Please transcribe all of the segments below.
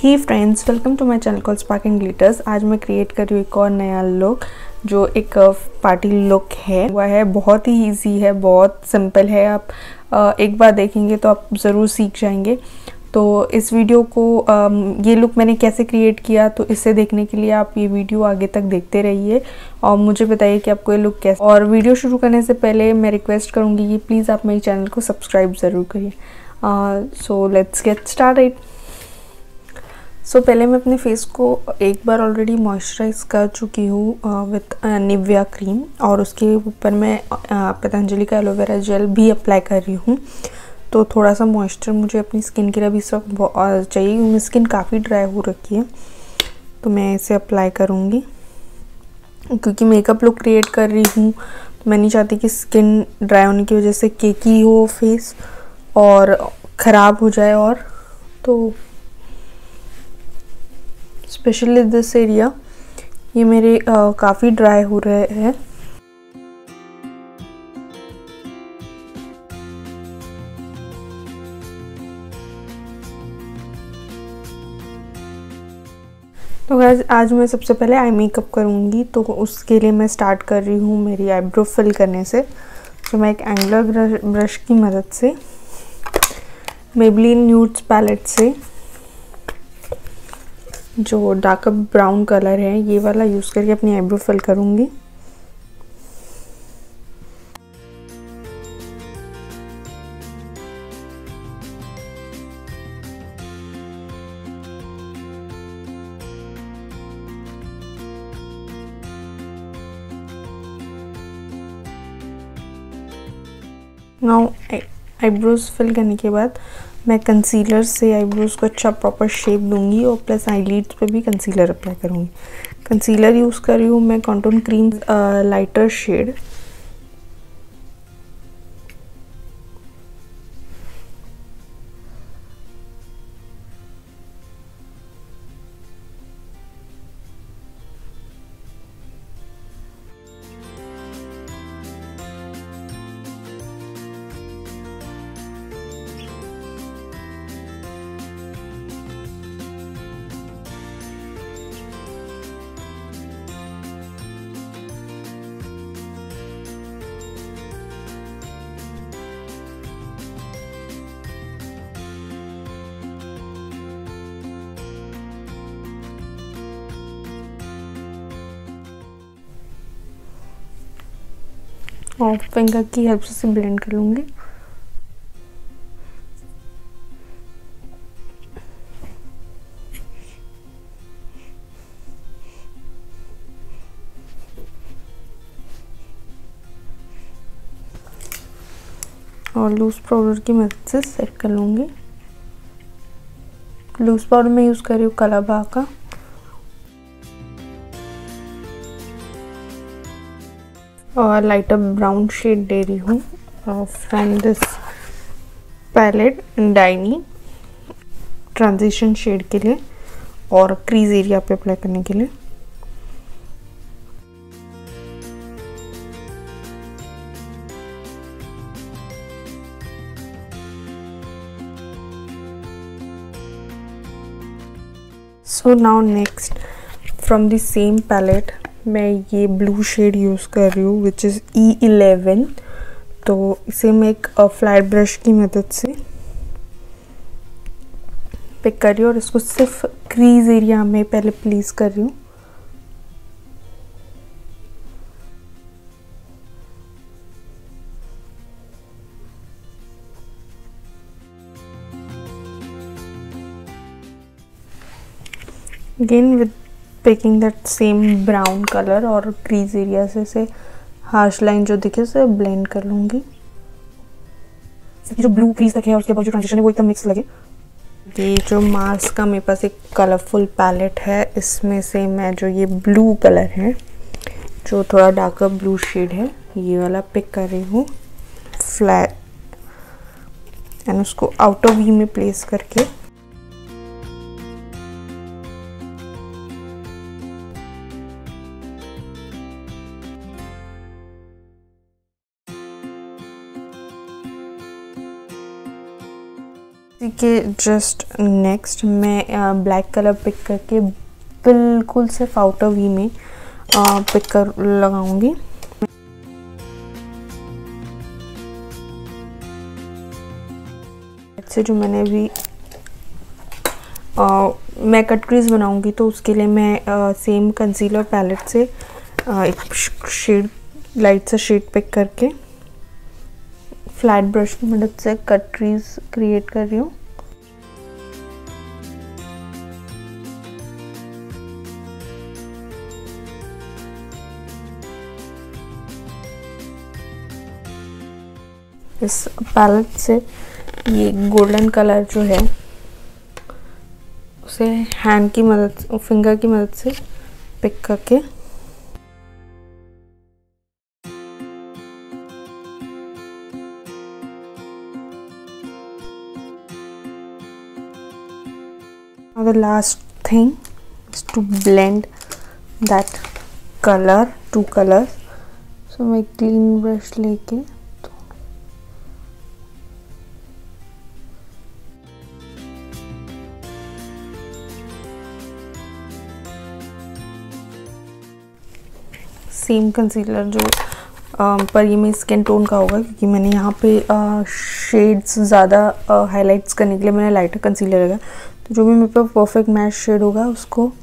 He friends, welcome to my channel call sparking glitters. आज मैं create कर रही हूँ एक और नया लुक जो एक पार्टी लुक है। वह है बहुत ही इजी है, बहुत सिंपल है। आप एक बार देखेंगे तो आप ज़रूर सीख जाएंगे। तो इस वीडियो को ये लुक मैंने कैसे क्रिएट किया, तो इसे देखने के लिए आप ये वीडियो आगे तक देखते रहिए और मुझे बताइए कि आपको ये लुक कैसे। और वीडियो शुरू करने से पहले मैं रिक्वेस्ट करूँगी कि प्लीज़ आप मेरे चैनल को सब्सक्राइब ज़रूर करिए। So let's get started. So पहले मैं अपने फेस को एक बार ऑलरेडी मॉइस्चराइज कर चुकी हूँ विथ निविया क्रीम, और उसके ऊपर मैं पतंजलि का एलोवेरा जेल भी अप्लाई कर रही हूँ। तो थोड़ा सा मॉइस्चर मुझे अपनी स्किन के लिए भी इस वक्त चाहिए, क्योंकि स्किन काफ़ी ड्राई हो रखी है। तो मैं इसे अप्लाई करूँगी क्योंकि मेकअप लुक क्रिएट कर रही हूँ, तो मैं नहीं चाहती कि स्किन ड्राई होने की वजह से केकी हो फेस और ख़राब हो जाए। और तो स्पेशली दिस एरिया ये मेरे काफ़ी ड्राई हो रहे हैं। तो गाइस, आज मैं सबसे पहले आई मेकअप करूँगी, तो उसके लिए मैं स्टार्ट कर रही हूँ मेरी आईब्रो फिल करने से। तो मैं एक एंगुलर ब्रश की मदद से मेबलिन न्यूड्स पैलेट से जो डार्क ब्राउन कलर है ये वाला यूज़ करके अपनी आईब्रो फिल करूँगी। नाउ आईब्रोज फिल करने के बाद मैं कंसीलर से आईब्रोज को अच्छा प्रॉपर शेप दूंगी और प्लस आईलिड्स पे भी कंसीलर अप्लाई करूंगी। कंसीलर यूज़ कर रही हूँ मैं कॉन्टूर क्रीम लाइटर शेड। और फिंगर की हेल्प से ब्लेंड कर लूँगी। और लूज पाउडर की मदद से सेट कर लूँगी। लूज पाउडर में यूज़ कर रही हूँ कलाबा का। और लाइटर ब्राउन शेड दे रही हूँ फ्रॉम दिस पैलेट डाइनी ट्रांजिशन शेड के लिए और क्रीज एरिया पे अप्लाई करने के लिए। So now next from the same palette मैं ये ब्लू शेड यूज़ कर रही हूँ विच इज़ E11। तो इसे मैं एक फ्लैट ब्रश की मदद से पिक कर रही हूँ और इसको सिर्फ क्रीज एरिया में पहले प्लेस कर रही हूँ। Again with picking that same brown colour और क्रीज एरिया से हार्श लाइन जो दिखे उसे ब्लेंड कर लूँगी। जो ब्लू क्रीज तक है उसके बाद जो ट्रांजिशन है वो एकदम मिक्स लगे। ये जो मार्स का मेरे पास एक कलरफुल पैलेट है, इसमें से मैं जो ये ब्लू कलर है जो थोड़ा डार्कर ब्लू शेड है ये वाला पिक कर रही हूँ फ्लैट एंड उसको आउटर वी में प्लेस करके इसी के जस्ट नेक्स्ट मैं ब्लैक कलर पिक करके बिल्कुल सिर्फ आउटर वी में पिक कर लगाऊंगी। से जो मैंने अभी मैं कट क्रीज बनाऊंगी तो उसके लिए मैं सेम कंसीलर पैलेट से एक शेड लाइट सा शेड पिक करके फ्लैट ब्रश की मदद से कट क्रीज क्रिएट कर रही हूँ। इस पैलेट से ये गोल्डन कलर जो है उसे हैंड की मदद फिंगर की मदद से पिक करके the last thing is to blend that color, two colors. So मैं clean brush लेके सेम कंसीलर जो पर ये मेरी स्किन टोन का होगा क्योंकि मैंने यहाँ पे शेड्स ज़्यादा हाइलाइट्स करने के लिए मैंने लाइटर कंसीलर लगा, तो जो भी मेरे पास परफेक्ट मैच शेड होगा उसको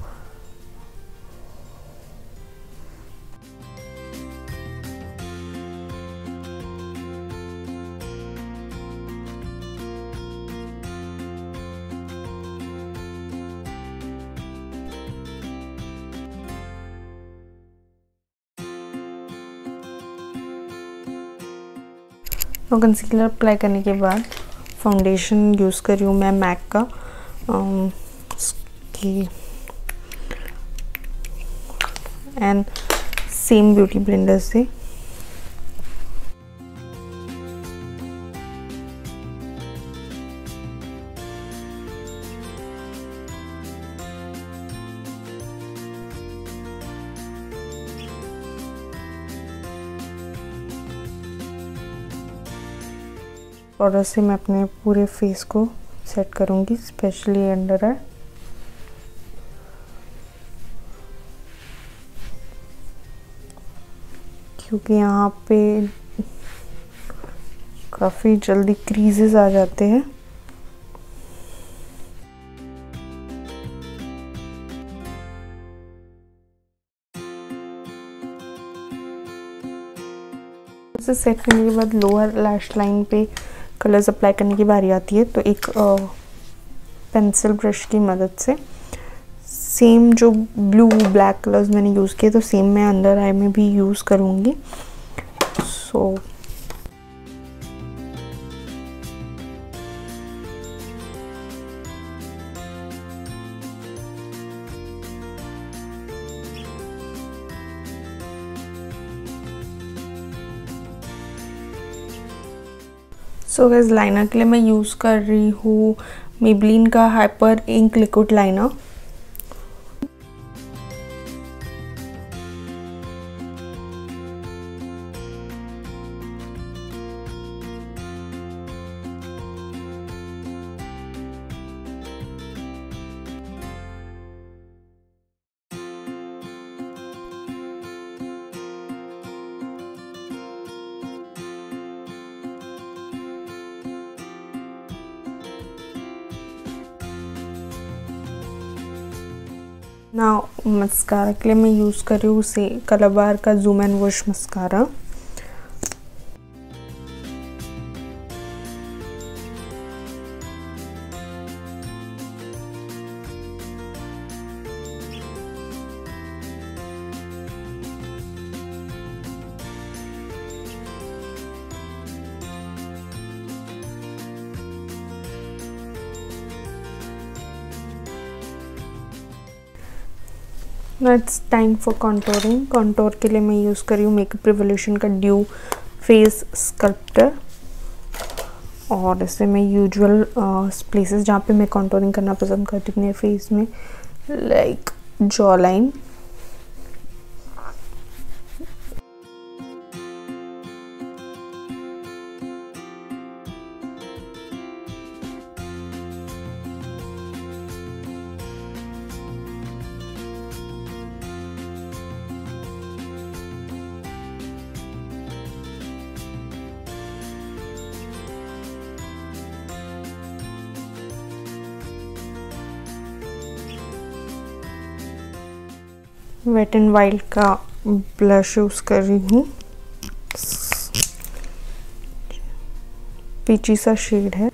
तो कंसीलर अप्लाई करने के बाद फाउंडेशन यूज़ कर रही हूँ मैं मैक का एंड सेम ब्यूटी ब्लेंडर से पाउडर से मैं अपने पूरे फेस को सेट करूंगी, स्पेशली अंडर आई। क्योंकि यहाँ पे काफ़ी जल्दी क्रीजेस आ जाते हैं। इसे सेट करने के बाद लोअर लैश लाइन पे कलर्स अप्लाई करने की बारी आती है, तो एक पेंसिल ब्रश की मदद से सेम जो ब्लू ब्लैक कलर्स मैंने यूज़ किए तो सेम मैं अंडर आई में भी यूज़ करूँगी। सो गाइस लाइनर के लिए मैं यूज़ कर रही हूँ मेबलिन का hyper ink liquid liner. Now mascara के लिए मैं यूज़ कर रही हूँ उसे कलर बार का zoom and wash mascara. Now it's time for contouring। Contour के लिए मैं यूज़ कर रही हूँ मेकअप रिवोल्यूशन का ड्यू फेस स्कल्प्टर, और इससे मैं यूजुअल प्लेसेस जहाँ पे मैं कॉन्टोरिंग करना पसंद करती हूँ अपने फेस में, like jaw line, wet and wild का ब्लश यूज़ कर रही हूँ, पीची सा शेड है।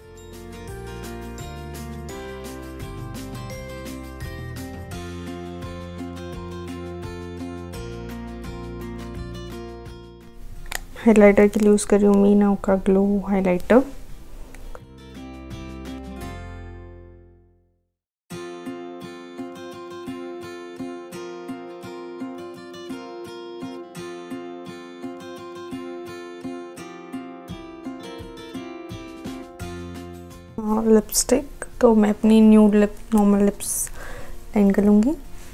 हाइलाइटर के लिए यूज़ कर रही हूँ मीना का ग्लो हाइलाइटर। लिपस्टिक तो मैं अपनी nude lip normal lips line कर लूँगी।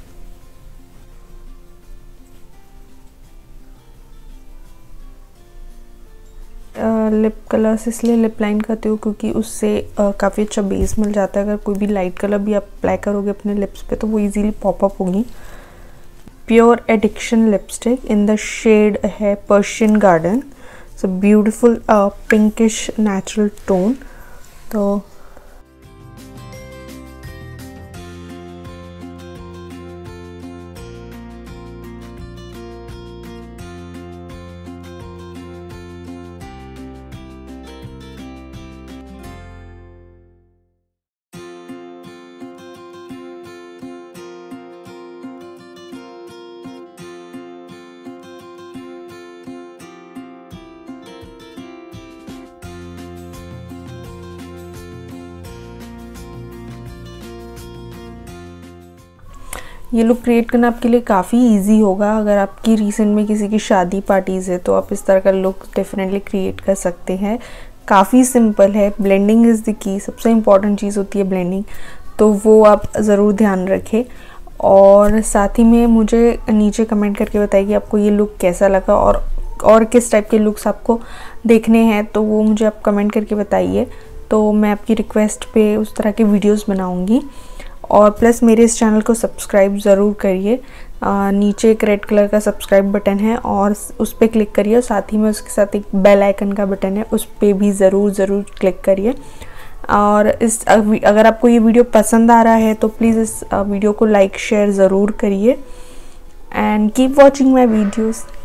लिप कलर्स इसलिए लिप लाइन करती हूँ क्योंकि उससे काफ़ी अच्छा बेस मिल जाता है। अगर कोई भी लाइट कलर भी आप अप्लाई करोगे अपने लिप्स पे तो वो इजीली पॉपअप होगी। Pure addiction lipstick in the shade है Persian garden. It's a beautiful pinkish natural tone. तो ये लुक क्रिएट करना आपके लिए काफ़ी इजी होगा। अगर आपकी रिसेंट में किसी की शादी पार्टीज़ है तो आप इस तरह का लुक डेफिनेटली क्रिएट कर सकते हैं। काफ़ी सिंपल है। ब्लेंडिंग इज़ द की, सबसे इम्पॉर्टेंट चीज़ होती है ब्लेंडिंग, तो वो आप ज़रूर ध्यान रखें। और साथ ही में मुझे नीचे कमेंट करके बताइए कि आपको ये लुक कैसा लगा और किस टाइप के लुक्स आपको देखने हैं, तो वो मुझे आप कमेंट करके बताइए। तो मैं आपकी रिक्वेस्ट पे उस तरह के वीडियोस बनाऊंगी। और प्लस मेरे इस चैनल को सब्सक्राइब ज़रूर करिए। नीचे एक रेड कलर का सब्सक्राइब बटन है और उस पर क्लिक करिए, और साथ ही में उसके साथ एक बेल आइकन का बटन है, उस पर भी ज़रूर क्लिक करिए। और अगर आपको ये वीडियो पसंद आ रहा है तो प्लीज़ इस वीडियो को लाइक शेयर ज़रूर करिए। And keep watching my videos.